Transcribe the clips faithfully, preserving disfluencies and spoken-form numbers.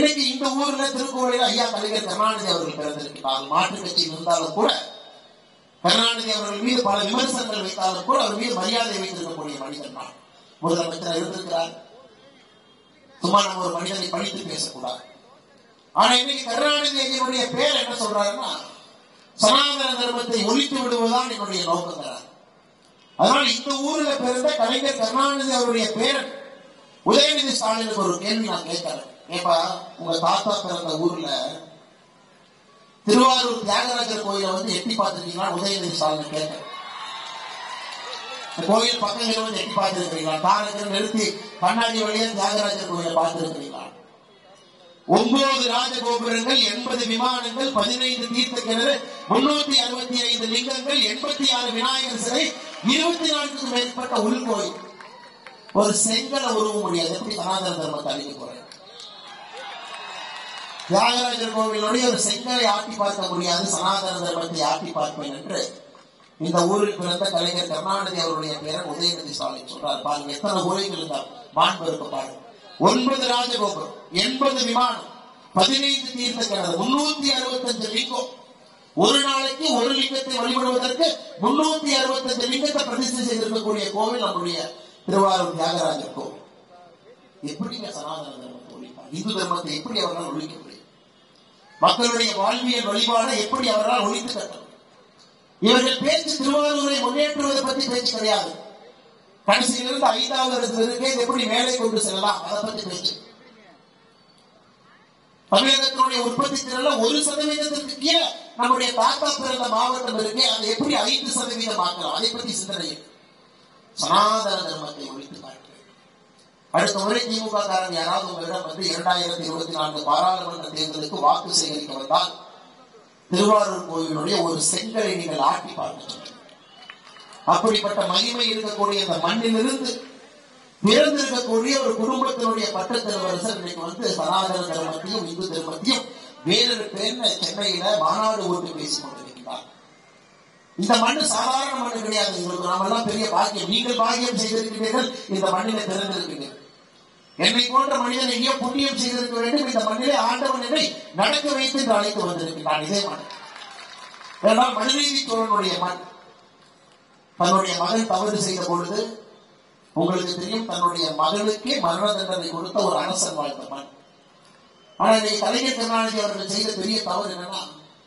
இன்னைக்கு இந்த ஊர்ல திருக்கோயில ஐயா கலைஞர் கருணாநிதி அவர்கள் பிறந்திருக்கிறார். மாற்று கட்சியில் இருந்தாலும் கூட கருணாநிதி அவர்கள் மீது பல விமர்சனங்கள் வைத்தாலும் கூட அவர் மீது மரியாதை வைத்திருக்கக்கூடிய மனிதன் தான். முதலமைச்சர் இருந்திருக்கிறார். சும்மா நம்ம ஒரு மனிதனை படித்து பேசக்கூடாது. ஆனா இன்னைக்கு கருணாநிதி ஐயனுடைய பேர் என்ன சொல்றாருன்னா, சனாதன தர்மத்தை ஒழித்து விடுவதுதான் என்னுடைய நோக்கங்கிறார். அதனால இந்த ஊர்ல பிறந்த கலைஞர் கருணாநிதி அவருடைய பேரன் உதயநிதி ஸ்டாலினுக்கு ஒரு கேள்வி நான் கேட்கிறேன். ஏப்பா, உங்க தாத்தா பிறந்த ஊர்ல திருவாரூர் தியாகராஜர் கோயிலை வந்து எட்டி பார்த்திருக்கீங்களா? உதயநிதி ஸ்டாலின் கேட்கிறேன். கோயில் பக்கங்களை வந்து எட்டி பார்த்திருக்கிறீங்களா? காலத்தில் நிறுத்தி கண்ணாடி வழியா தியாகராஜர் கோயிலை பார்த்திருக்கிறீங்களா? ஒன்பது ராஜகோபுரங்கள், எண்பது விமானங்கள், பதினைந்து தீர்த்த கிணறு, முன்னூத்தி அறுபத்தி ஐந்து லிங்கங்கள், எண்பத்தி ஆறு விநாயகர் சிலை, இருபத்தி நான்குக்கும் மேற்பட்ட உள்கோயில். ஒரு செங்கலை உருவ முடியாது. எப்படி சனாதன தர்மத்தை அழிக்க போறேன்? தியாகராஜர் கோவிலுடைய ஒரு செங்கலை ஆட்டி பார்க்க முடியாது, சனாதன தர்மத்தை ஆட்டி பார்ப்பேன் என்று இந்த ஊரில் பிறந்த கலைஞர் கருணாநிதி அவருடைய பேரன் உதயநிதி ஸ்டாலின் சொல்றார். பாருங்க, எத்தனை கோயில்கள் இருந்தால் மாண்பு இருக்க பாருங்க. ஒன்பது ராஜகோபுரம், எண்பது விமானம், பதினைந்து தீர்த்த கிணறு, முன்னூத்தி அறுபத்தி அஞ்சு லிங்கம். ஒரு நாளைக்கு ஒரு லிங்கத்தை வழிபடுவதற்கு முன்னூத்தி அறுபத்தி அஞ்சு லிங்கத்தை பிரதிஷ்டை செய்திருக்கக்கூடிய கோவில் நம்முடைய திருவாரூர் தியாகராஜர் கோவில். எப்படிங்க சனாதன தர்மத்தை ஒழிப்பார்? இந்து தர்மத்தை எப்படி அவர்களால் ஒழிக்க முடியும்? மக்களுடைய வாழ்வியல் வழிபாடை எப்படி அவர்களால் ஒழித்து கட்ட? இவர்கள் பேச்சு திருவாரூரை முன்னேற்றுவதை பற்றி பேச்சு கிடையாது. கடைசியிலிருந்து ஐந்தாவது இடத்திலிருக்கே எப்படி மேலே கொண்டு செல்லலாம் அதை பற்றி பேச்சு. தமிழகத்தினுடைய உற்பத்தி திறன் ஒரு சதவீதத்திற்கு கீழே நம்முடைய தாத்தா பிறந்த மாவட்டம் இருக்கே, அதை எப்படி ஐந்து சதவீதம் ஆக்கலாம் அதை பற்றி சிந்தனை. சனாதன தர்மத்தை ஒழித்து காட்டுறேன். அடுத்த முறை திமுக காரன் யாராவது உங்களிடம் வந்து இரண்டாயிரத்தி இருபத்தி நான்கு பாராளுமன்ற தேர்தலுக்கு வாக்கு சேகரிக்க வந்தால் திருவாரூர் கோயிலுடைய ஒரு செங்கலை நீங்கள் ஆட்டி பார்க்க. அப்படிப்பட்ட மகிமை இருக்கக்கூடிய இந்த மண்ணிலிருந்து பிறந்திருக்கக்கூடிய ஒரு குடும்பத்தினுடைய பட்டத்தலைவரசர் இன்னைக்கு வந்து சனாதன தர்மத்தையும் இந்து தர்மத்தையும் வேறொரு பேர் சென்னையில மாநாடு ஓட்டு பேசிக் கொண்டிருக்கிறார். இந்த மண்ணு சாதாரண மண்ணு கிடையாது. உங்களுக்கு நாமெல்லாம் பெரிய பாக்கியம். நீங்கள் பாக்கியம் செய்திருக்கிறீர்கள், இந்த மண்ணில பிறந்திருக்கிறீர்கள். என்னை போன்ற மனிதன் எங்கேயோ புண்ணியம் செய்திருக்க வேண்டும். இந்த மண்ணிலே ஆண்டவன் என்னை நடக்க வைத்து என்று அழைத்து வந்திருக்கிறான். இதே மண் ஏனால் மனுநீதி சோழனுடைய மண். தன்னுடைய மகன் தவறு செய்த பொழுது உங்களுக்கு தெரியும், தன்னுடைய மகளுக்கே மரண தண்டனை கொடுத்த ஒரு அரசன் வாழ்ந்த மண். ஆனால் இதை கலைஞர் கருணாநிதி அவர்கள் செய்த பெரிய தவறு என்னன்னா,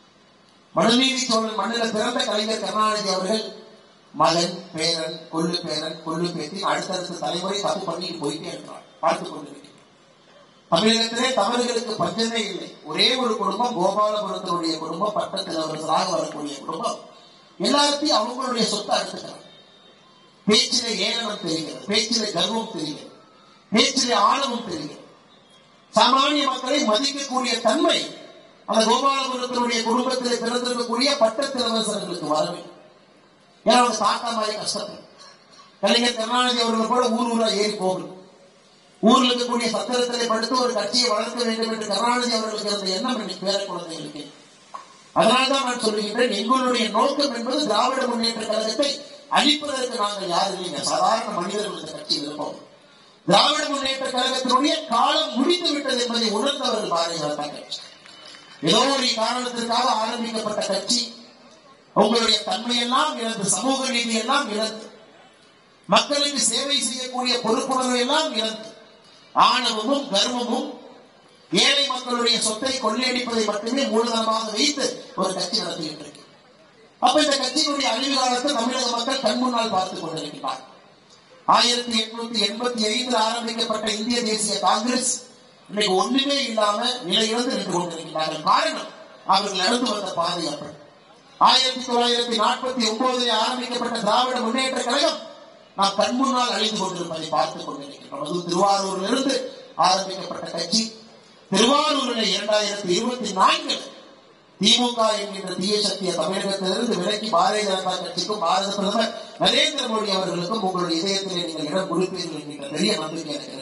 மனுநீதி சோழன் மண்ணில் பிறந்த கலைஞர் கருணாநிதி அவர்கள் மகன், பேரன், கொள்ளு பேரன், கொள்ளு பேத்தி அடுத்தடுத்த தலைமுறை தப்பு பண்ணிட்டு போயிட்டே இருக்கிறார். பார்த்துக் கொண்டிருக்கிறேன். தமிழகத்திலே தவறுகளுக்கு பஞ்சமே இல்லை. ஒரே ஒரு குடும்பம், கோபாலபுரத்தினுடைய குடும்பம், பட்டத்திலவர்களாக வரக்கூடிய குடும்பம், எல்லாத்தையும் அவங்களுடைய சொத்தை அடுத்துக்கிறார். பேச்சிலே ஏளனம் தெரிகிறது, பேச்சிலே கர்வம் தெரிகிறது, பேச்சிலே ஆணவம் தெரிகிறது. சாமானிய மக்களை மதிக்கக்கூடிய தன்மை அந்த கோபாலபுரத்தினுடைய குடும்பத்திலே பிறந்திருக்கக்கூடிய பட்டத்திலவர்களுக்கு வரவே. ஏன்னா அவங்க தாத்தா மாதிரி கஷ்டப்படும். கலைஞர் கருணாநிதி அவர்கள் கூட ஊர் ஊரா ஏறி போகணும். ஊரில் இருக்கக்கூடிய சத்திரத்திலே படுத்து ஒரு கட்சியை வளர்க்க வேண்டும் என்று கருணாநிதி அவர்களுக்கு இருந்த எண்ணம் இன்னைக்கு பேர குழந்தைகளுக்கு. அதனால்தான் நான் சொல்லுகின்றேன், எங்களுடைய நோக்கம் என்பது திராவிட முன்னேற்ற கழகத்தை அழிப்பதற்கு நாங்கள் யாரும் இல்லைங்க. சாதாரண மனிதர்கள் இந்த கட்சியில் இருப்போம். திராவிட முன்னேற்ற கழகத்தினுடைய காலம் முடிந்து விட்டது என்பதை உணர்ந்தவர்கள் பாரதிய ஜனதா கட்சி. ஏதோ ஒரு காரணத்திற்காக ஆரம்பிக்கப்பட்ட கட்சி உங்களுடைய தன்மையெல்லாம் இழந்து, சமூக நீதி எல்லாம் இழந்து, மக்களுக்கு சேவை செய்யக்கூடிய பொறுப்புணர்வு எல்லாம் இழந்து, ஆணவமும் கர்வமும் ஏழை மக்களுடைய சொத்தை கொள்ளையடிப்பதை மட்டுமே மூலதனமாக வைத்து ஒரு கட்சி நடத்துகின்றது. அப்ப இந்த கட்சியினுடைய அழிவு காலத்தை தமிழக மக்கள் கண் முன்னால் பார்த்துக் கொண்டிருக்கிறார். ஆயிரத்தி எட்நூத்தி எண்பத்தி ஐந்தில் ஆரம்பிக்கப்பட்ட இந்திய தேசிய காங்கிரஸ் இன்னைக்கு ஒண்ணுமே இல்லாம நிலையிலிருந்து நின்று கொண்டிருக்கிறார்கள். காரணம், அவர்கள் நடந்து வந்த பாதை அப்படி. ஆயிரத்தி தொள்ளாயிரத்தி நாற்பத்தி ஒன்பதில் ஆரம்பிக்கப்பட்ட திராவிட முன்னேற்ற கழகம் நாம் கண் முன்னால் அழிந்து கொண்டிருப்பதை பார்த்துக் கொண்டிருக்கிறோம். அது திருவாரூரிலிருந்து ஆரம்பிக்கப்பட்ட கட்சி திருவாரூரில் இரண்டாயிரத்தி இருபத்தி நான்கில் திமுக என்கின்ற தீய சக்திய தமிழகத்திலிருந்து விலக்கி பாரதிய ஜனதா கட்சிக்கும் பாரத பிரதமர் நரேந்திர மோடி அவர்களுக்கும் உங்களுடைய இதயத்திலே நீங்கள் இடம் கொடுப்பீர்கள் என்கின்ற பெரிய நம்பிக்கை இருக்கிறது.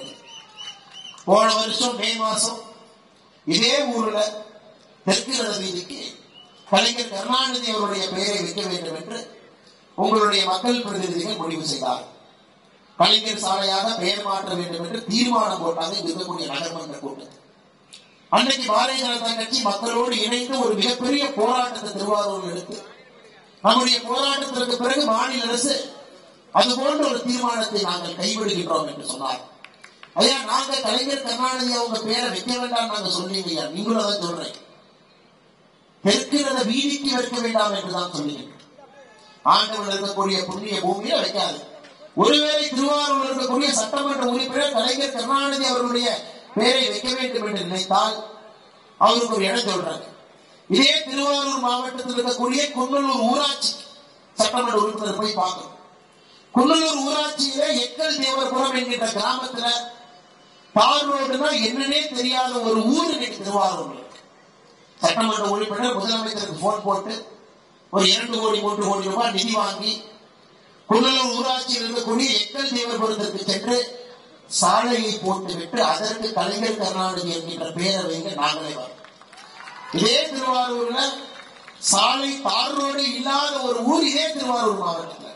போன வருஷம் மே மாசம் இதே ஊர்ல தெற்கு ரத வீதிக்கு கலைஞர் கருணாநிதி அவருடைய பெயரை வைக்க வேண்டும் என்று உங்களுடைய மக்கள் பிரதிநிதிகள் முடிவு செய்தார். கலைஞர் சாலையாக பெயர் மாற்ற வேண்டும் என்று தீர்மானம் போட்டாங்க இருக்கக்கூடிய நகர்மன்ற கூட்டத்தில். அன்னைக்கு பாரதிய ஜனதா கட்சி மக்களோடு இணைந்து ஒரு மிகப்பெரிய போராட்டத்தை திருவாரூர் எடுத்து நம்முடைய போராட்டத்திற்கு பிறகு மாநில அரசு அது போன்ற ஒரு தீர்மானத்தை நாங்கள் கைவிடுகின்றோம் என்று சொன்னார். ஐயா, நாங்க கலைஞர் கருணாநிதி அவங்க பேரை வைக்க வேண்டாம் நாங்க சொன்னீங்க ஐயா, நீங்களும் அதான் சொல்றேன். தெற்கிறத வீதிக்கு வைக்க வேண்டாம் என்றுதான் சொன்னீங்க. ஆண்டவன் இருக்கக்கூடிய புண்ணிய பூமியில வைக்காது. ஒருவேளை திருவாரூர் இருக்கக்கூடிய சட்டமன்ற உறுப்பினர் கலைஞர் கருணாநிதி அவர்களுடைய பெயரை வைக்க வேண்டும் என்று நினைத்தால் அவருக்கு ஒரு இடம் சொல்றாங்க. இதே திருவாரூர் மாவட்டத்தில் இருக்கக்கூடிய குன்னலூர் ஊராட்சி சட்டமன்ற உறுப்பினர் போய் பார்க்கணும். குன்னலூர் ஊராட்சியில எக்கல் தேவர்புரம் என்கின்ற கிராமத்துல தார் ரோடுனா என்னன்னே தெரியாத ஒரு ஊர் இன்னைக்கு திருவாரூர். சட்டமன்ற உறுப்பினர் முதலமைச்சருக்கு போன் போட்டு ஒரு இரண்டு கோடி மூன்று கோடி ரூபாய் நிதி வாங்கி குன்னலூர் ஊராட்சியில் இருக்கக்கூடிய எக்கல் தேவர்புரத்திற்கு சென்று சாலையை போட்டுவிட்டு அதற்கு கலைஞர் கருணாநிதி என்கின்ற பெயரை வைங்க நாங்களே வரோம். இதே திருவாரூர்ல சாலை தார் ரோடு இல்லாத ஒரு ஊர் இதே திருவாரூர் மாவட்டத்தில்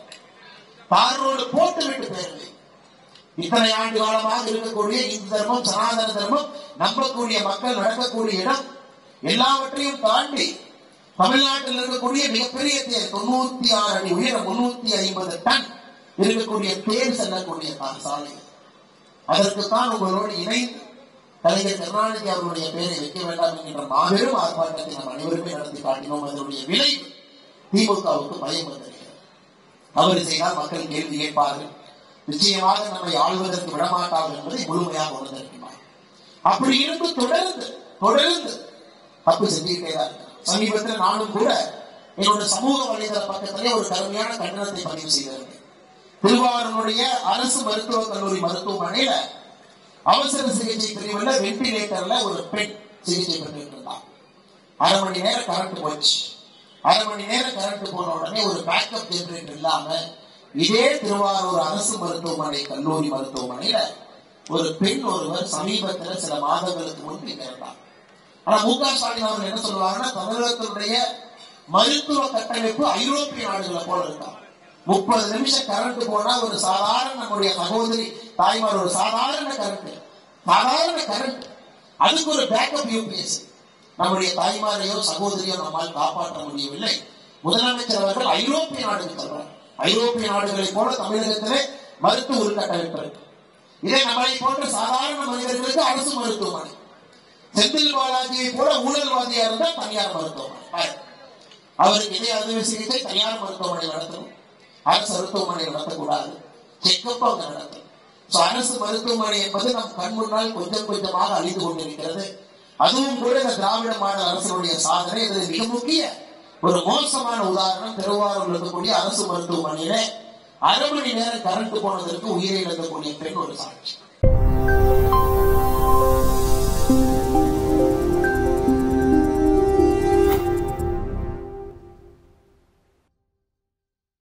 தார் ரோடு போட்டு விட்டு பேர் இத்தனை ஆண்டு காலமாக இருக்கக்கூடிய இந்து தர்மம் சனாதன தர்மம் நம்பக்கூடிய மக்கள் நடக்கக்கூடிய இடம் எல்லாவற்றையும் தாண்டி தமிழ்நாட்டில் இருக்கக்கூடிய மிகப்பெரிய தேர் தொண்ணூத்தி ஆறு அடி உயரம் முன்னூத்தி ஐம்பது டன் இருக்கக்கூடிய தேர் செல்லக்கூடிய சாலை. அதற்குத்தான் உங்களோடு இணைந்து கலைஞர் கருணாநிதி அவருடைய பெயரை வைக்க வேண்டாம் என்கின்ற மாபெரும் ஆர்ப்பாட்டத்தை நாம் அனைவருமே நடத்தி காட்டினோம். அதனுடைய விளைவு திமுகவுக்கு பயம் வந்திருக்கிறது. தவறு செய்தால் மக்கள் கேள்வி கேட்பார்கள், நிச்சயமாக நம்மை ஆளுவதற்கு விடமாட்டார்கள் என்பதை முழுமையாக உணர்ந்திருக்கிறார். அப்படி இருந்து தொடர்ந்து தொடர்ந்து தப்பு செஞ்சுக்கிட்டே தான் இருக்கிறார். சமீபத்தில் நானும் கூட என்னோட சமூக வலைதள பக்கத்திலே ஒரு கடுமையான கண்டனத்தை பதிவு செய்திருந்தேன். திருவாரூருடைய அரசு மருத்துவக் கல்லூரி மருத்துவமனையில அவசர சிகிச்சை பிரிவுல வெண்டிலேட்டர்ல ஒரு பெண் சிகிச்சை பெற்று இருந்தார். அரை மணி நேரம் கரண்ட் போச்சு. அரை மணி நேரம் கரண்ட் போன உடனே ஒரு பேக்கப் ஜெனரேட்டர் இல்லாம இதே திருவாரூர் அரசு மருத்துவமனை கல்லூரி மருத்துவமனையில ஒரு பெண் ஒருவர் சமீபத்தில் சில மாதங்களுக்கு முன்பு இறந்தார். ஆனா மு க ஸ்டாலின் அவர்கள் என்ன சொல்லுவாங்கன்னா, தமிழகத்தினுடைய மருத்துவ கட்டமைப்பு ஐரோப்பிய நாடுகளை போல இருக்காங்க. முப்பது நிமிஷம் கரண்ட் போனா ஒரு சாதாரண நம்முடைய சகோதரி தாய்மார் ஒரு சாதாரண கரண்ட் சாதாரண கரண்ட் அதுக்கு ஒரு பேக்கப் யூபிஎஸ் நம்முடைய தாய்மாரையோ சகோதரியோ நம்மால் காப்பாற்ற முடியவில்லை. முதலமைச்சர் அவர்கள் ஐரோப்பிய நாடுகள் சொல்றார். ஐரோப்பிய நாடுகளை போல தமிழகத்திலே மருத்துவ உள்கட்டமைப்பு இருக்கு. இதே நம்மளை போன்ற சாதாரண மனிதர்களுக்கு அரசு மருத்துவமனை, செந்தில் பாலாஜியை போல ஊழல்வாதியா இருந்தா தனியார் மருத்துவமனை, அவருக்கு இதே அறுவை சிகிச்சை தனியார் மருத்துவமனை நடத்தணும், அரசு மருத்துவமனை நடத்தக்கூடாது, செக்கப் அவங்க நடத்தணும். அரசு மருத்துவமனை என்பது நம் கண் முன்னால் கொஞ்சம் கொஞ்சமாக அழிந்து கொண்டிருக்கிறது. அதுவும் கூட இந்த திராவிட மாடல் அரசுடைய சாதனை. இது மிக முக்கிய ஒரு மோசமான உதாரணம். திருவாரூர் இருக்கக்கூடிய அரசு மருத்துவமனையில அரை மணி நேரம் கரண்ட் போனதற்கு உயிரை இழக்கக்கூடிய பெண் ஒரு சாட்சி.